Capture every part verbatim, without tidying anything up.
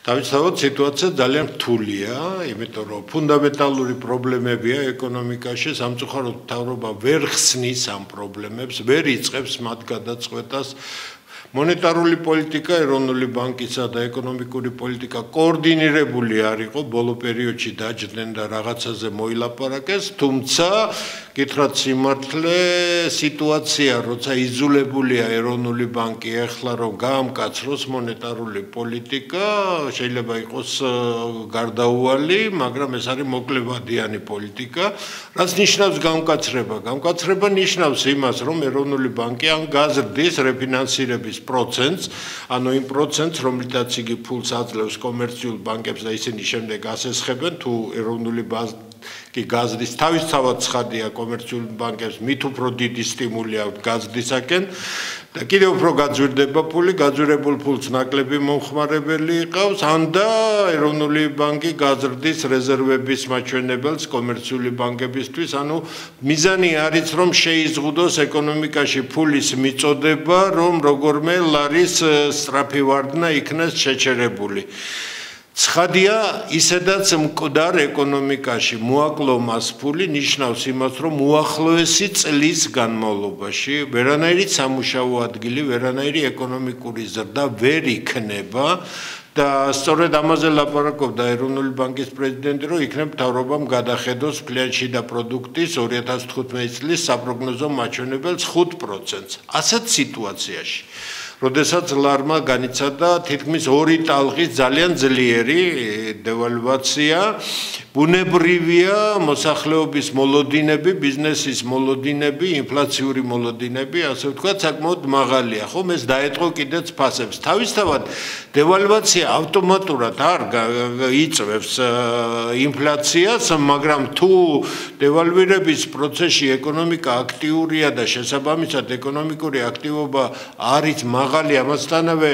თავისთავად სიტუაცია ძალიან რთულია, იმიტომ რომ ფუნდამენტალური პრობლემებია ეკონომიკაში, სამწუხაროდ მთავრობა ვერ ხსნის ამ პრობლემებს, ვერ იწყებს მათ გადაწყვეტას. მონეტარული პოლიტიკა, ეროვნული ბანკისა და ეკონომიკური პოლიტიკა კოორდინირებული არ იყო, ბოლო პერიოდში დაჯდნენ და რაღაცაზე მოილაპარაკეს, თუმცა გითხრათ სიმართლე, სიტუაცია, როცა იზოლებულია ეროვნული ბანკი, ეხლა რომ გაამკაცროს მონეტარული პოლიტიკა, შეიძლება იყოს გარდაუვალი, მაგრამ ეს არის მოკლევადიანი პოლიტიკა, რაც ნიშნავს გამკაცრება. გამკაცრება ნიშნავს იმას, რომ ეროვნული ბანკი ან გაზრდის რეფინანსირების პროცენტს, ანუ იმ პროცენტს, რომლითაც იგი ფულს აძლევს კომერციულ ბანკებს და ისინი შემდეგ ასესხებენ, თუ ეროვნული ბანკი გაზრდის თავისთავად ცხადია კომერციულ ბანკებს, მით უფრო დიდი სტიმული აქვს გაზრდისაკენ და კიდევ უფრო გაძვირდება ფული, გაძვირებულ ფულს ნაკლები მომხმარებელი იყავს, ან და ეროვნული ბანკი გაზრდის რეზერვების მაჩვენებელს კომერციული ბანკებისთვის, ანუ მიზანი არის, რომ შეიზღუდოს ეკონომიკაში ფულის მიწოდება, რომ როგორმე ლარის სწრაფი ვარდნა იქნეს შეჩერებული. ცხადია, ისედაც მკვდარ ეკონომიკაში მოაკლომას ფული ნიშნავს იმას, რომ უახლოესი წლის განმავლობაში ვერანაირი სამუშაო ადგილი, ვერანაირი ეკონომიკური ზრდა ვერ იქნება და სწორედ ამაზე ლაპარაკობდა ეროვნული ბანკის პრეზიდენტი, რომ იქნებ მთავრობამ გადახედოს ფლიანში და პროდუქტის ორი ათას თხუთმეტი წლის საპროგნოზო მაჩვენებელს ხუთ პროცენტს. ასეთ სიტუაციაში როდესაც ლარმა განიცადა თითქმის ორი ტალღის ძალიან ძლიერი დევალვაცია, ბუნებრივია მოსახლეობის მოლოდინები, ბიზნესის მოლოდინები, ინფლაციური მოლოდინები, ასე ვთქვათ, საკმაოდ მაღალია, ხომ ეს დაეთყო კიდეც ფასებს. თავისთავად დევალვაცია ავტომატურად არ იწვევს ინფლაციას, მაგრამ თუ დევალვირების პროცესში ეკონომიკა აქტიურია და შესაბამისად ეკონომიკური აქტივობა არის მაღალი, ამასთანავე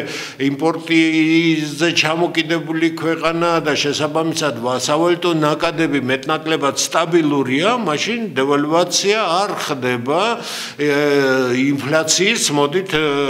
იმპორტიზე ჩამოკიდებული ქვეყანა და შესაბამისად სავალუტო ნაკადები მეტნაკლებად სტაბილურია, მაშინ დევალვაცია არ ხდება ინფლაციის მოდით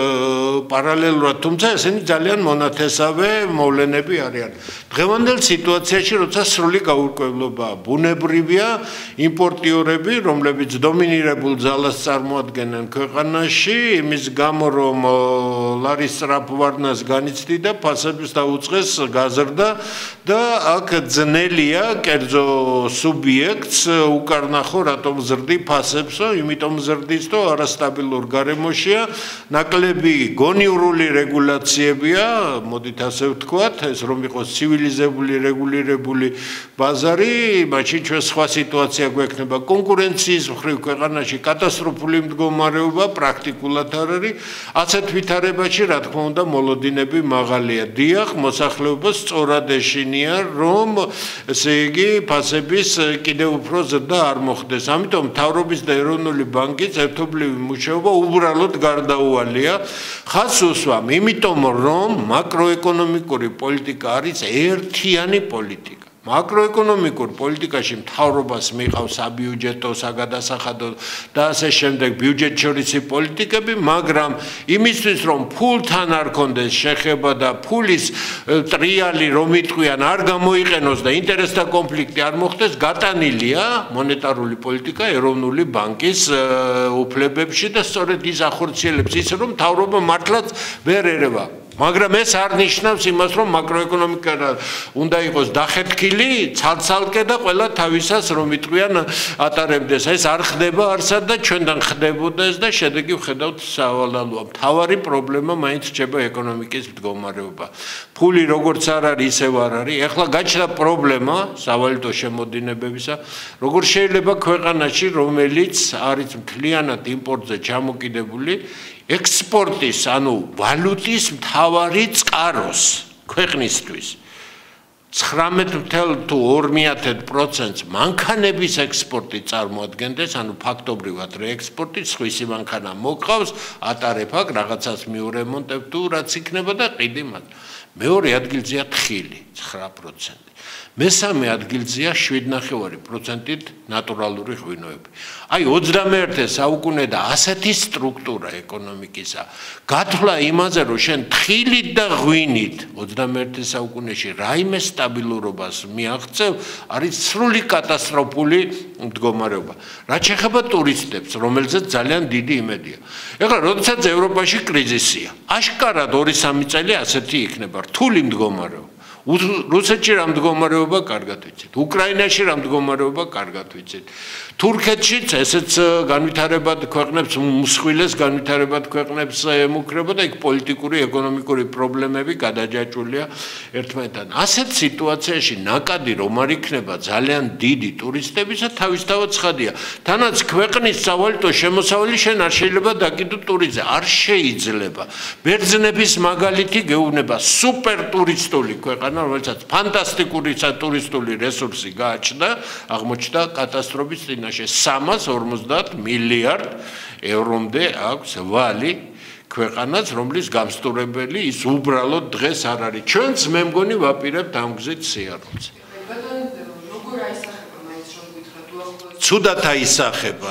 პარალელურად, თუმცა ესენი ძალიან მონათესავე მოვლენები არიან. დღევანდელ სიტუაციაში, როცა სრული გაურკვევლობაა, ბუნებრივია იმპორტიორები, რომლებიც დომინირებულ ძალას წარმოადგენენ ქვეყანაში, იმის გამო რომ ლარის სწრაფ ვარდნას განიცდიდა, ფასებს დაუწყეს გაზრდა და აქ ძნელია კერძო სუბიექტს უკარნახო, რატომ ზრდი ფასებსო, იმიტომ ზრდის, რომ არასტაბილურ გარემოშია, ნაკლები გონივრული რეგულაციებია, მოდით ასე ვთქვათ, ეს რომ იყოს ცივილიზებული, რეგულირებული ბაზარი, მაშინ ჩვენ სხვა სიტუაცია გვექნება კონკურენციის მხრივ ქვეყანაში კატასტროფული მდგომარეობა პრაქტიკულად არ არის. ასეთ ვითარებაში, რა თქმა უნდა, მოლოდინები მაღალია. დიახ, მოსახლეობა სწორად ეშინია, რომ ესე იგი ფასების კიდევ უფრო ზრდა არ მოხდეს. ამიტომ მთავრობის და ეროვნული ბანკის ერთობლივი მუშაობა უბრალოდ გარდაუვალია. ხაზს უსვამ, იმიტომ რომ მაკროეკონომიკური პოლიტიკა არის ერთიანი პოლიტიკა. მაკროეკონომიკურ პოლიტიკაში მთავრობას მიყავს საბიუჯეტო, საგადასახადო და ასე შემდეგ ბიუჯეტშორისი პოლიტიკები, მაგრამ იმისთვის რომ ფულთან არ კონდეს შეხება და ფულის ტრიალი რომ იტყვიან არ გამოიყენოს და ინტერესთა კონფლიქტი არ მოხდეს, გატანილია მონეტარული პოლიტიკა ეროვნული ბანკის უფლებებში და სწორედ ის ახორციელებს ის, რომ მთავრობა მართლაც ვერ ერევა. მაგრამ ეს არ ნიშნავს იმას, რომ მაკროეკონომიკა უნდა იყოს დახეთქილი, ცალ-ცალკე და ყველა თავისას რომ იტყვიან ატარებდეს. ეს არ ხდება არსად და ჩვენთან ხდებოდა ეს და შედეგი ვხედავთ სავალალოა. მთავარი პრობლემა მაინც რჩება ეკონომიკის მდგომარეობა. ფული როგორც არ არის, ისევ არ არის. ეხლა გაჩნდა პრობლემა სავალუტო შემოდინებებისა, როგორ შეიძლება ქვეყანაში, რომელიც არის მთლიანად იმპორტზე ჩამოკიდებული, ექსპორტის, ანუ ვალუტის მთავარი წყაროს ქვეყნისთვის ცხრამეტ თუ ორ პროცენტს მანქანების ექსპორტი წარმოადგენდეს, ანუ ფაქტობრივად რეექსპორტი, სხვისი მანქანა მოყავს, ატარებ აქ, რაღაცას მიურემონტებ თუ რაც იქნება და ყიდი მათ. მეორე ადგილზეა თხილი, ცხრა პროცენტი. მესამე ადგილზეა შვიდ ნახევარი პროცენტით ნატურალური ღვინოები. აი ოცდამეერთე საუკუნე და ასეთი სტრუქტურა ეკონომიკისა. გათვლა იმაზე, რომ შენ თხილით და ღვინით ოცდამეერთე საუკუნეში რაიმე სტაბილურობას მიაღწევ, არის სრული კატასტროფული მდგომარეობა. რაც შეეხება ტურისტებს, რომელზეც ძალიან დიდი იმედია. ეხლა როდესაც ევროპაში კრიზისია, აშკარად ორი სამი წელი ასეთი იქნება, რთული მდგომარეობა. რუსეთში რა მდგომარეობა კარგად ვიცით, უკრაინაში რა მდგომარეობა კარგად ვიცით, თურქეთშიც ესეც განვითარებად ქვეყნებს, მსხვილეს განვითარებად ქვეყნებს ემუქრება და იქ პოლიტიკური, ეკონომიკური პრობლემები გადაჯაჭვულია ერთმანეთთან. ასეთ სიტუაციაში ნაკადი რომ არ იქნება ძალიან დიდი ტურისტებისა, თავისთავად ცხადია. თანაც ქვეყნის სავალუტო შემოსავალი შენ არ შეიძლება დაკიდო ტურიზმზე, არ შეიძლება. ბერძნების მაგალითი გეუბნება, სუპერ ტურისტული ქვეყანა, რომელსაც ფანტასტიკური ტურისტული რესურსი გააჩნდა, აღმოჩნდა კატასტროფის წინაშე სამას ორმოცდაათ მილიარდ ევრომდე აქვს ვალი ქვეყანას, რომლის გამსტურებელი ის უბრალოდ დღეს არ არის. ჩვენც მე მგონი ვაპირებთ ამ გზით სიარულს. როგორ აისახება მაინც რომ გითხრათ უახლოეს? ცუდად აისახება.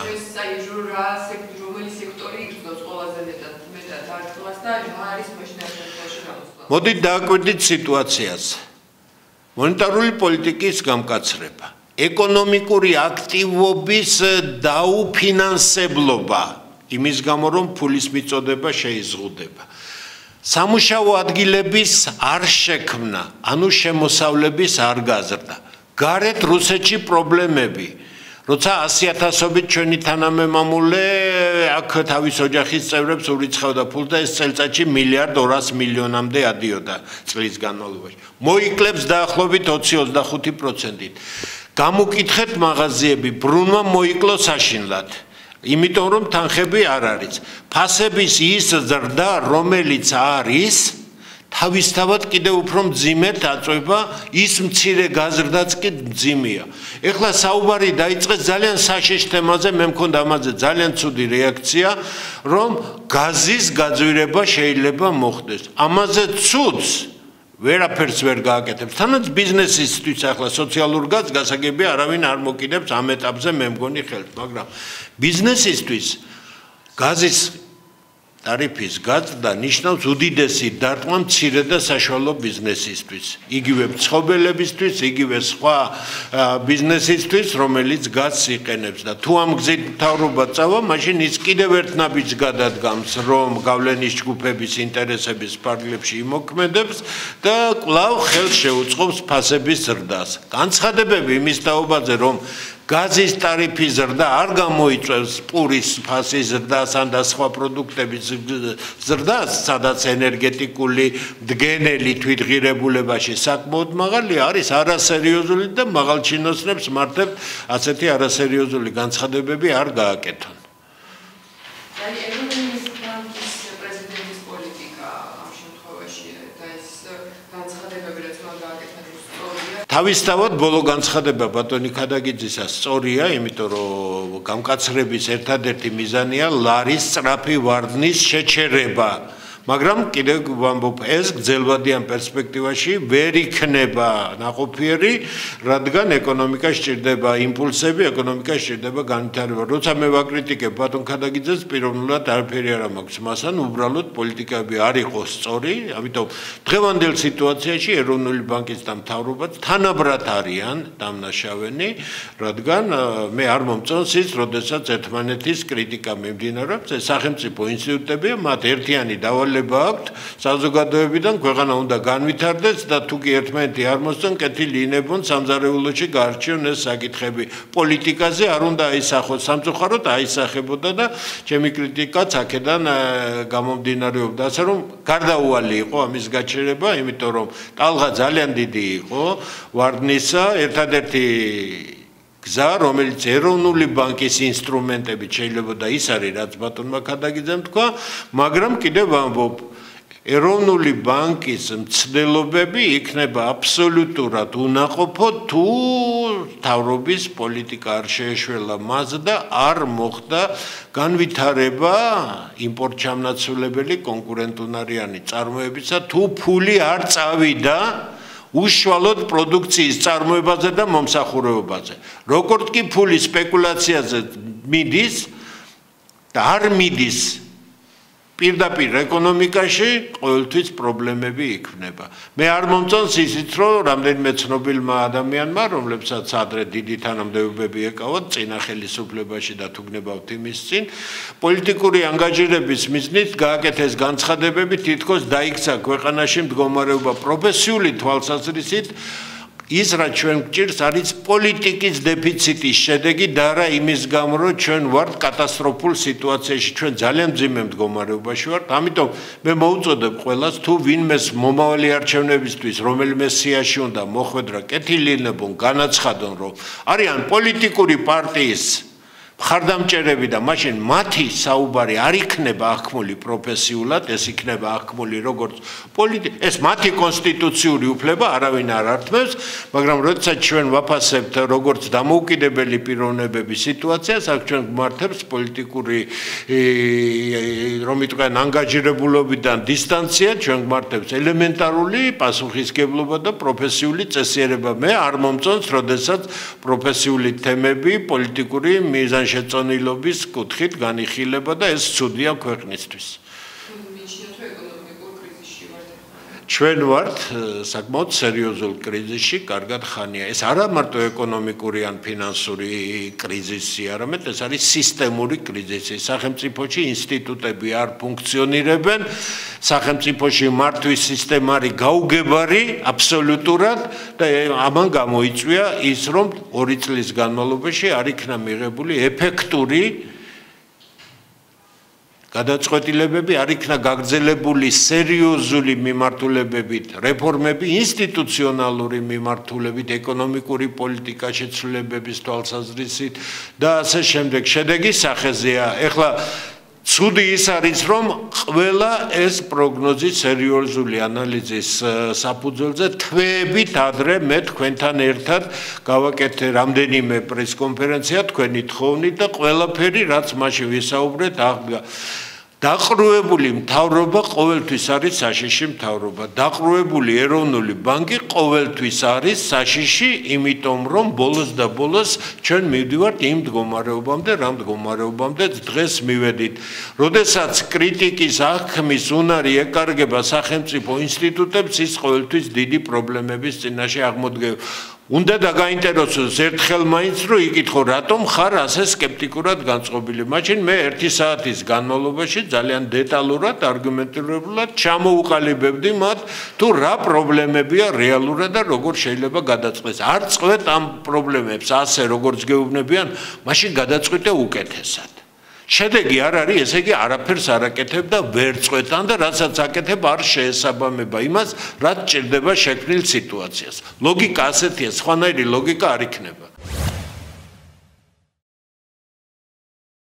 რომელი სექტორი იგრძნობს ყველაზე მეტად მეტად არტყმას და რა არის მაშინ ამ შემთხვევაში გამოსვლა? მოდით დააკვირდით სიტუაციას. მონეტარული პოლიტიკის გამკაცრება, ეკონომიკური აქტივობის დაუფინანსებლობა, იმის გამო რომ ფულის მიწოდება შეიზღუდება. სამუშაო ადგილების არ შექმნა, ანუ შემოსავლების არ გაზრდა. გარეთ რუსეთში პრობლემები. როცა ასი ათასობით ჩვენი თანამემამულე აქ თავის ოჯახის წევრებს ურიცხავდა ფულს და ეს წელიწადში მილიარდ ორას მილიონამდე ადიოდა წლის განმავლობაში. მოიკლებს დაახლოებით ოცი ოცდახუთი პროცენტით. გამოკითხეთ მაღაზიები, ბრუნვა მოიკლო საშინლად. იმიტომ რომ თანხები არ არის. ფასების ის ზრდა, რომელიც არის, თავისთავად კიდევ უფრო მძიმედ აწვება, ის მცირე გაზრდაც კი მძიმეა. ეხლა საუბარი დაიწყეს ძალიან საშიშ თემაზე, მე მქონდა ამაზე ძალიან ცუდი რეაქცია, რომ გაზის გაძვირება შეიძლება მოხდეს. ამაზე ცუდს ვერაფერს ვერ გააკეთებს. თანაც ბიზნესისთვის ახლა სოციალურ გაზს გასაგებია არავინ არ მოკიდებს ამ ეტაპზე მე მგონი ხელს, მაგრამ ბიზნესისთვის გაზის ტარიფის გაზრდა ნიშნავს უდიდესი დარტყმა მცირე და საშუალო ბიზნესისთვის, იგივე მცხოვრებლებისთვის, იგივე სხვა ბიზნესისთვის, რომელიც გაზს იყენებს და თუ ამ გზით მთავრობა წავა, მაშინ ის კიდევ ერთ ნაბიჯს გადადგამს, რომ გავლენის ჯგუფების ინტერესების ფარგლებში იმოქმედებს და კვლავ ხელს შეუწყობს ფასების ზრდას. განცხადებები იმის თაობაზე, რომ გაზის ტარიფის ზრდა არ გამოიწვევს პურის ფასის ზრდას ან და სხვა პროდუქტების ზრდას, სადაც ენერგეტიკული დგენელი თვითღირებულებაში საკმაოდ მაღალია, არის არასერიოზული და მაღალჩინოსნებს მართებთ ასეთი არასერიოზული განცხადებები არ გააკეთონ. თავისთავად ბოლო განცხადება ბატონი ქადაგიძისა სწორია, იმიტომ რომ გამკაცრების ერთადერთი მიზანია ლარის სწრაფი ვარდნის შეჩერება. მაგრამ კიდევ ვამბობ, ეს გრძელვადიან პერსპექტივაში ვერ იქნება ნაყოფიერი, რადგან ეკონომიკა სჭირდება იმპულსები, ეკონომიკა სჭირდება განვითარება. როცა მე ვაკრიტიკებ ბატონ ქადაგიძეს, პიროვნულად არაფერი არ მაქვს მასთან, უბრალოდ პოლიტიკები არ იყო სწორი, ამიტომ დღევანდელ სიტუაციაში ეროვნული ბანკის და მთავრობაც თანაბრად არიან დამნაშავენი, რადგან მე არ მომწონს ის, როდესაც ერთმანეთის კრიტიკა მიმდინარეობს, ეს სახელმწიფო ინსტიტუტებია, მათ ერთიანი დავალება აქვთ საზოგადოებიდან, ქვეყანა უნდა განვითარდეს და თუ კი ერთმანეთი არ მოსწონ, კეთილი ინებონ სამზარეულოში გაარჩიონ ეს საკითხები. პოლიტიკაზე არ უნდა აისახოს, სამწუხაროდ აისახებოდა და ჩემი კრიტიკაც აქედან გამომდინარეობდა, ასე რომ გარდაუვალი იყო ამის გაჩერება, იმიტომ რომ ტალღა ძალიან დიდი იყო ვარდნისა, ერთადერთი გზა, რომელიც ეროვნული ბანკის ინსტრუმენტებით შეიძლება და ის არის, რაც ბატონმა ქადაგიძემ თქვა, მაგრამ კიდევ ვამბობ, ეროვნული ბანკის მცდელობები იქნება აბსოლუტურად უნაყოფო, თუ მთავრობის პოლიტიკა არ შეეშველა მას და არ მოხდა განვითარება იმპორტჩამნაცვლებელი კონკურენტუნარიანი წარმოებისა, თუ ფული არ წავიდა უშუალოდ პროდუქციის წარმოებაზე და მომსახურებაზე. როგორც კი ფული სპეკულაციაზე მიდის და არ მიდის პირდაპირ ეკონომიკაში, ყოველთვის პრობლემები იქნება. მე არ მომწონს ისიც, რომ რამდენიმე ცნობილმა ადამიანმა, რომლებსაც ადრე დიდი თანამდებობები ეკავათ წინა ხელისუფლებაში და თუ გნებავთ იმის წინ, პოლიტიკური ანგაჟირების მიზნით გააკეთეს განცხადებები, თითქოს დაიქცა ქვეყანაში მდგომარეობა პროფესიული თვალსაზრისით. ის რაც ჩვენ გვჭირს არის პოლიტიკის დეფიციტის შედეგი და არა იმის გამო რომ ჩვენ ვართ კატასტროფულ სიტუაციაში ჩვენ ძალიან მძიმე მდგომარეობაში ვართ ამიტომ მე მოუწოდებ ყველას თუ ვინმეს მომავალი არჩევნებისთვის რომელიმე სიაში უნდა მოხვედრა კეთილინებონ განაცხადონ რომ არიან პოლიტიკური პარტიის ხარდამჭერები და მაშინ მათი საუბარი არ იქნება აღქმული პროფესიულად, ეს იქნება აღქმული როგორც პოლიტიკა, ეს მათი კონსტიტუციური უფლება არავინ არ ართმევს, მაგრამ როდესაც ჩვენ ვაფასებთ როგორც დამოუკიდებელი პიროვნებების სიტუაციას, აქ ჩვენ გვმართებს პოლიტიკური რომ იტყვიან ანგაჟირებულობიდან დისტანცია, ჩვენ გვმართებს ელემენტარული პასუხისგებლობა და პროფესიული წესიერება. მე არ მომწონს, როდესაც პროფესიული თემები პოლიტიკური მიზანში შეწონილობის კუთხით განიხილება და ეს ცუდია ქვეყნისთვის. ჩვენ ვართ საკმაოდ სერიოზულ კრიზისში, კარგად ხანია. ეს არა მარტო ეკონომიკური ან ფინანსური კრიზისი, არამედ ეს არის სისტემური კრიზისი. სახელმწიფოში ინსტიტუტები არ ფუნქციონირებენ, სახელმწიფოში მართვის სისტემა არის გაუგებარი აბსოლუტურად და ამან გამოიწვია ის, რომ ორი წლის განმავლობაში არ იქნა მიღებული ეფექტური გადაწყვეტილებები არ იქნა გაგრძელებული სერიოზული მიმართულებებით რეფორმები ინსტიტუციონალური მიმართულებით ეკონომიკური პოლიტიკა შეცვლილებების თვალსაზრისით და ასე შემდეგ შედეგის სახეზეა ეხლა ცუდი ის არის რომ ყველა ეს პროგნოზი სერიოზული ანალიზის საფუძველზე თვეებით ადრე მე თქვენთან ერთად გავაკეთე რამდენიმე პრესკონფერენცია თქვენი თხოვნით და ყველაფერი რაც მაშინ ვისაუბრეთ აღდგა დაყრუებული მთავრობა ყოველთვის არის საშიში მთავრობა. დაყრუებული ეროვნული ბანკი ყოველთვის არის საშიში, იმიტომ რომ ბოლოს და ბოლოს ჩვენ მივდივართ იმ მდგომარეობამდე, რა მდგომარეობამდე დღეს მივედით. როდესაც კრიტიკის აღქმის უნარი ეკარგება სახელმწიფო ინსტიტუტებს, ის ყოველთვის დიდი პრობლემების წინაშე აღმოდგება. უნდა დაგაინტერესოს ერთხელ მაინც რომ იკითხო რატომ ხარ ასე სკეპტიკურად განწყობილი. მაშინ მე ერთი საათის განმავლობაში ძალიან დეტალურად, არგუმენტირებულად ჩამოუყალიბებდი მათ თუ რა პრობლემებია რეალურად და როგორ შეიძლება გადაწყვეტს. არ წყვეთ ამ პრობლემებს ასე როგორც გეუბნებიან, მაშინ გადაწყვეტე უკეთესად. შედეგი არ არის, ესე იგი არაფერს არ აკეთებ და ვერ წყვეტან და რასაც აკეთებ არ შეესაბამება იმას, რაც ჭირდება შექმნილ სიტუაციას. ლოგიკა ასეთია, სხვანაირი ლოგიკა არ იქნება.